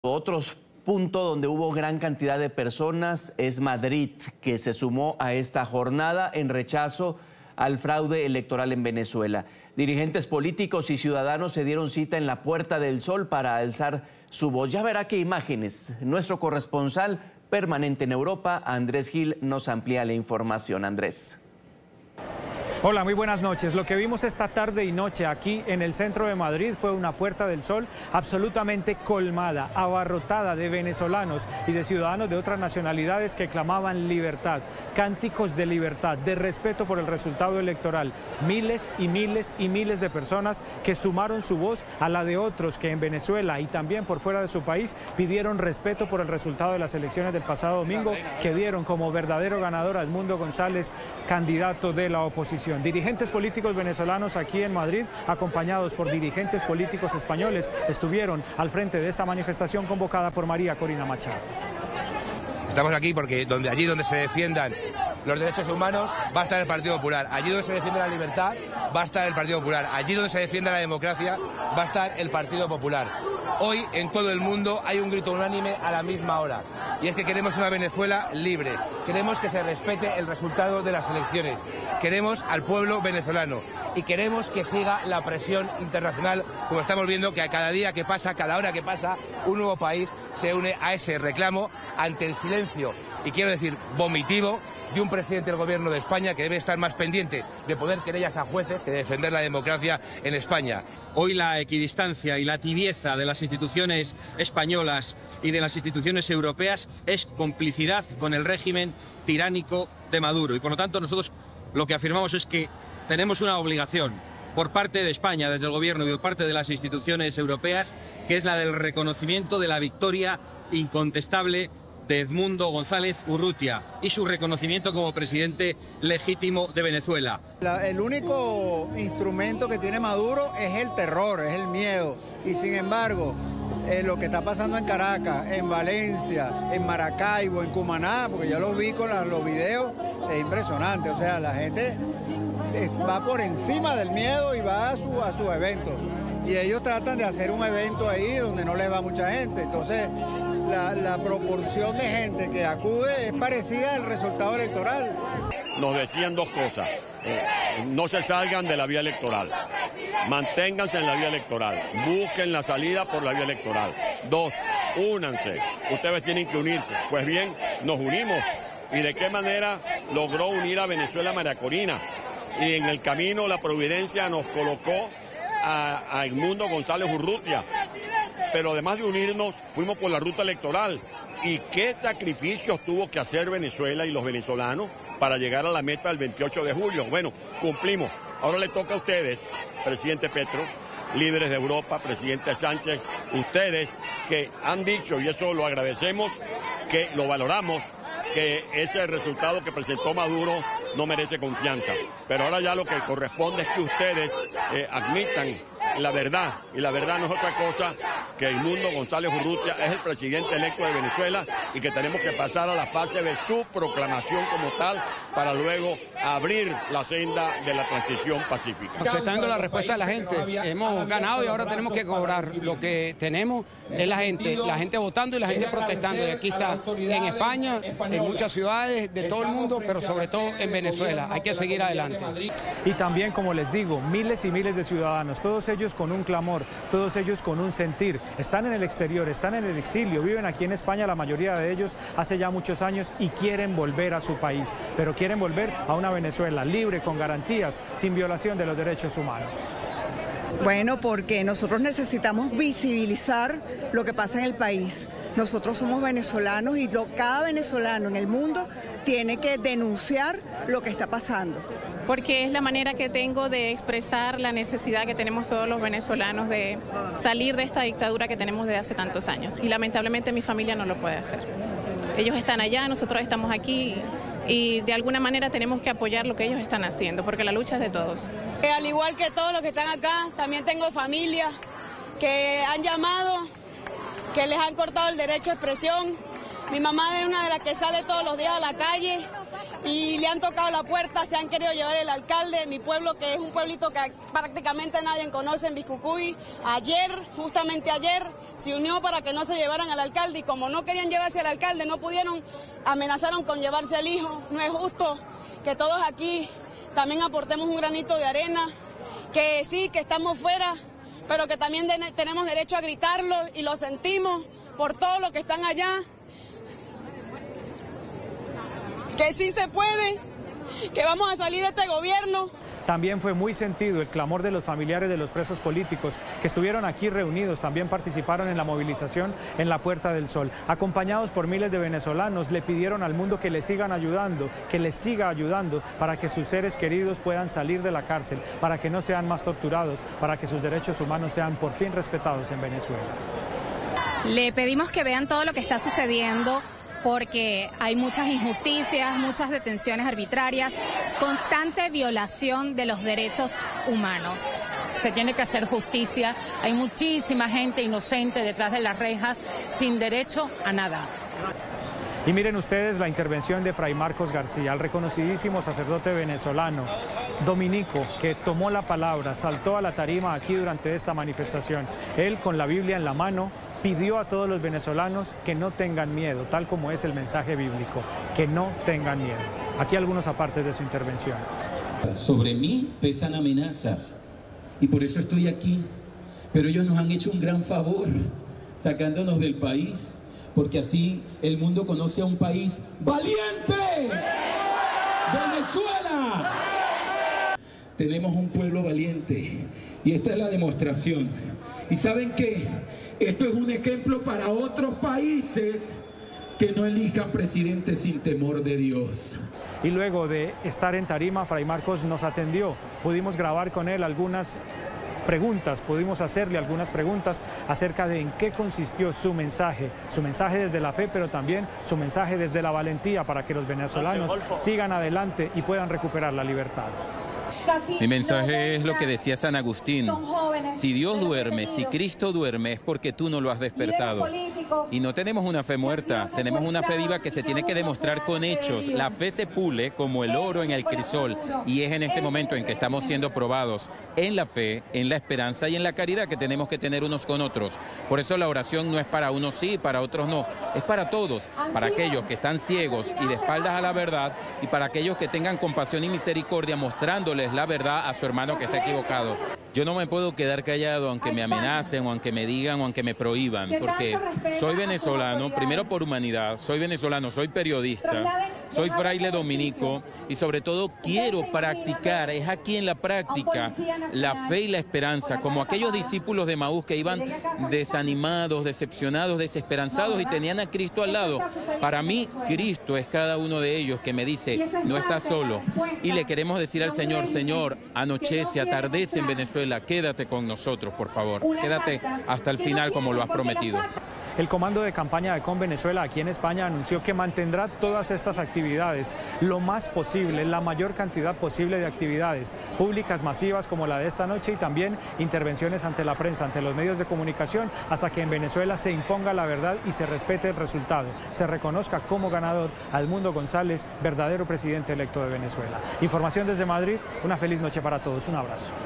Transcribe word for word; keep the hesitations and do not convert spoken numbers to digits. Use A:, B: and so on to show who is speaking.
A: Otros puntos donde hubo gran cantidad de personas es Madrid, que se sumó a esta jornada en rechazo al fraude electoral en Venezuela. Dirigentes políticos y ciudadanos se dieron cita en la Puerta del Sol para alzar su voz. Ya verá qué imágenes. Nuestro corresponsal permanente en Europa, Andrés Gil, nos amplía la información. Andrés.
B: Hola, muy buenas noches. Lo que vimos esta tarde y noche aquí en el centro de Madrid fue una Puerta del Sol absolutamente colmada, abarrotada de venezolanos y de ciudadanos de otras nacionalidades que clamaban libertad, cánticos de libertad, de respeto por el resultado electoral. Miles y miles y miles de personas que sumaron su voz a la de otros que en Venezuela y también por fuera de su país pidieron respeto por el resultado de las elecciones del pasado domingo, que dieron como verdadero ganador a Edmundo González, candidato de la oposición. Dirigentes políticos venezolanos aquí en Madrid, acompañados por dirigentes políticos españoles, estuvieron al frente de esta manifestación convocada por María Corina Machado.
C: Estamos aquí porque donde, allí donde se defiendan los derechos humanos va a estar el Partido Popular, allí donde se defiende la libertad va a estar el Partido Popular, allí donde se defienda la democracia va a estar el Partido Popular. Hoy en todo el mundo hay un grito unánime a la misma hora, y es que queremos una Venezuela libre, queremos que se respete el resultado de las elecciones, queremos al pueblo venezolano y queremos que siga la presión internacional, como estamos viendo que a cada día que pasa, cada hora que pasa, un nuevo país se une a ese reclamo ante el silencio, y quiero decir, vomitivo, de un presidente del gobierno de España que debe estar más pendiente de poner querellas a jueces que de defender la democracia en España.
D: Hoy la equidistancia y la tibieza de las instituciones españolas y de las instituciones europeas es complicidad con el régimen tiránico de Maduro, y por lo tanto nosotros lo que afirmamos es que tenemos una obligación por parte de España, desde el gobierno y por parte de las instituciones europeas, que es la del reconocimiento de la victoria incontestable de Edmundo González Urrutia y su reconocimiento como presidente legítimo de Venezuela.
E: La, el único instrumento que tiene Maduro es el terror, es el miedo, y sin embargo eh, lo que está pasando en Caracas, en Valencia, en Maracaibo, en Cumaná, porque yo los vi con la, los videos, es impresionante. O sea, la gente va por encima del miedo y va a su, a sus eventos, y ellos tratan de hacer un evento ahí donde no les va mucha gente. Entonces La, la proporción de gente que acude es parecida al resultado electoral.
F: Nos decían dos cosas: eh, no se salgan de la vía electoral, manténganse en la vía electoral, busquen la salida por la vía electoral. Dos, únanse, ustedes tienen que unirse. Pues bien, nos unimos. ¿Y de qué manera logró unir a Venezuela María Corina? Y en el camino la providencia nos colocó a, a Edmundo González Urrutia. Pero además de unirnos, fuimos por la ruta electoral. ¿Y qué sacrificios tuvo que hacer Venezuela y los venezolanos para llegar a la meta del veintiocho de julio? Bueno, cumplimos. Ahora le toca a ustedes, presidente Petro, líderes de Europa, presidente Sánchez, ustedes que han dicho, y eso lo agradecemos, que lo valoramos, que ese resultado que presentó Maduro no merece confianza. Pero ahora ya lo que corresponde es que ustedes eh, admitan la verdad, y la verdad no es otra cosa que Edmundo González Urrutia es el presidente electo de Venezuela, y que tenemos que pasar a la fase de su proclamación como tal para luego abrir la senda de la transición pacífica.
G: Se está dando la respuesta de la gente. Hemos ganado y ahora tenemos que cobrar. Lo que tenemos es la gente, la gente votando y la gente protestando. Y aquí está en España, en muchas ciudades de todo el mundo, pero sobre todo en Venezuela. Hay que seguir adelante.
B: Y también, como les digo, miles y miles de ciudadanos, todos ellos con un clamor, todos ellos con un sentir. Están en el exterior, están en el exilio, viven aquí en España, la mayoría de ellos hace ya muchos años, y quieren volver a su país, pero quieren volver a una Venezuela libre, con garantías, sin violación de los derechos humanos.
H: Bueno, porque nosotros necesitamos visibilizar lo que pasa en el país. Nosotros somos venezolanos y lo, cada venezolano en el mundo tiene que denunciar lo que está pasando.
I: Porque es la manera que tengo de expresar la necesidad que tenemos todos los venezolanos de salir de esta dictadura que tenemos desde hace tantos años. Y lamentablemente mi familia no lo puede hacer. Ellos están allá, nosotros estamos aquí, y de alguna manera tenemos que apoyar lo que ellos están haciendo, porque la lucha es de todos.
J: Al igual que todos los que están acá, también tengo familia que han llamado, que les han cortado el derecho a expresión. Mi mamá es una de las que sale todos los días a la calle y le han tocado la puerta, se han querido llevar el alcalde. Mi pueblo, que es un pueblito que prácticamente nadie conoce en Bicucuy, ayer, justamente ayer, se unió para que no se llevaran al alcalde, y como no querían llevarse al alcalde, no pudieron, amenazaron con llevarse al hijo. No es justo que todos aquí también aportemos un granito de arena, que sí, que estamos fuera, pero que también de, tenemos derecho a gritarlo, y lo sentimos por todos los que están allá. Que sí se puede, que vamos a salir de este gobierno.
B: También fue muy sentido el clamor de los familiares de los presos políticos que estuvieron aquí reunidos, también participaron en la movilización en la Puerta del Sol. Acompañados por miles de venezolanos, le pidieron al mundo que les sigan ayudando, que les siga ayudando para que sus seres queridos puedan salir de la cárcel, para que no sean más torturados, para que sus derechos humanos sean por fin respetados en Venezuela.
K: Le pedimos que vean todo lo que está sucediendo, porque hay muchas injusticias, muchas detenciones arbitrarias, constante violación de los derechos humanos.
L: Se tiene que hacer justicia, hay muchísima gente inocente detrás de las rejas sin derecho a nada.
B: Y miren ustedes la intervención de Fray Marcos García, el reconocidísimo sacerdote venezolano, dominico, que tomó la palabra, saltó a la tarima aquí durante esta manifestación. Él, con la Biblia en la mano, pidió a todos los venezolanos que no tengan miedo, tal como es el mensaje bíblico, que no tengan miedo. Aquí algunos apartes de su intervención.
M: Sobre mí pesan amenazas y por eso estoy aquí, pero ellos nos han hecho un gran favor sacándonos del país, porque así el mundo conoce a un país valiente. ¡Venezuela! Tenemos un pueblo valiente y esta es la demostración. ¿Y saben qué? Esto es un ejemplo para otros países que no elijan presidentes sin temor de Dios.
B: Y luego de estar en tarima, Fray Marcos nos atendió. Pudimos grabar con él algunas preguntas, pudimos hacerle algunas preguntas acerca de en qué consistió su mensaje, su mensaje desde la fe, pero también su mensaje desde la valentía para que los venezolanos sigan adelante y puedan recuperar la libertad.
N: Mi mensaje es lo que decía San Agustín: si Dios duerme, si Cristo duerme, es porque tú no lo has despertado. Y no tenemos una fe muerta, tenemos una fe viva que se tiene que demostrar con hechos. La fe se pule como el oro en el crisol, y es en este momento en que estamos siendo probados en la fe, en la esperanza y en la caridad que tenemos que tener unos con otros. Por eso la oración no es para unos sí, para otros no, es para todos, para aquellos que están ciegos y de espaldas a la verdad, y para aquellos que tengan compasión y misericordia mostrándoles la verdad a su hermano que está equivocado. Yo no me puedo quedar callado aunque me amenacen o aunque me digan o aunque me prohíban, porque soy venezolano, primero por humanidad, soy venezolano, soy periodista, soy fraile dominico y sobre todo quiero practicar, es aquí en la práctica, la fe y la esperanza, como aquellos discípulos de Maús que iban desanimados, decepcionados, desesperanzados y tenían a Cristo al lado. Para mí, Cristo es cada uno de ellos que me dice, no estás solo. Y le queremos decir al Señor, Señor, anochece, atardece en Venezuela, quédate con nosotros, por favor. Quédate hasta el final como lo has prometido.
B: El Comando de Campaña de Con Venezuela aquí en España anunció que mantendrá todas estas actividades, lo más posible, la mayor cantidad posible de actividades públicas masivas como la de esta noche, y también intervenciones ante la prensa, ante los medios de comunicación, hasta que en Venezuela se imponga la verdad y se respete el resultado, se reconozca como ganador a Edmundo González, verdadero presidente electo de Venezuela. Información desde Madrid, una feliz noche para todos, un abrazo.